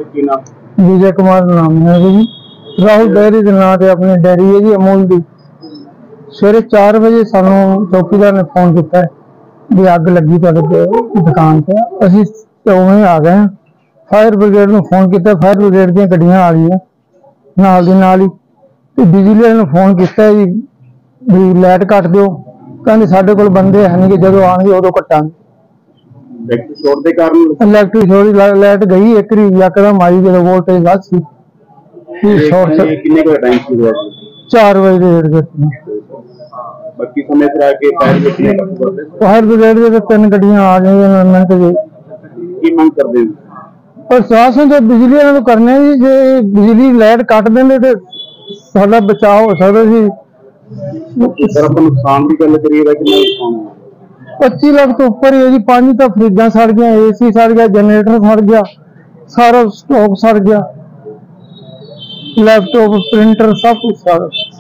ਕੀ ਨਾਮ? विजय कुमार नाम है जी। राहुल डेयरी के नाम से अपनी डेयरी है जी अमूल की। सवेरे 4 बजे सानू चौकीदार ने फोन किया भी अग लगी तुहाडे दुकान से। असीं उवें आ गए। फायर ब्रिगेड नूं फोन किया, फायर ब्रिगेड दी गड्डियां आ गईयां नाल दी नाल ही। ते बिजली वाले नूं फोन किया जी भी लाइट कट दिओ, कहंदे साडे कोल बंदे है नहीं, जदों आउणगे उदों कट्टांगे। इलेक्ट्रिक शॉर्ट के कारण इलैक्ट्रिक शॉर्ट लाइट गई एक यकदम आई जो वोल्टेज वध सी। कितने को टाइम शुरू हुआ? 4 बजे बाकी समय से आके फायर ब्रिगेड के 3 गड्डियां आ गई मिनट जी। की मांग कर दे प्रशासन तो बिजली वालों करने जी, जे बिजली लाइट कट देंगे तो साडा बचाव हो सकता जी। सर अपन नुकसान की गल करिए कि 25 लाख तो ऊपर ही है जी। 5 तो फ्रिजा सड़ गया, AC सड़ गया, जनरेटर सड़ गया, सारा स्टॉक सड़ गया, लैपटॉप प्रिंटर सब कुछ सड़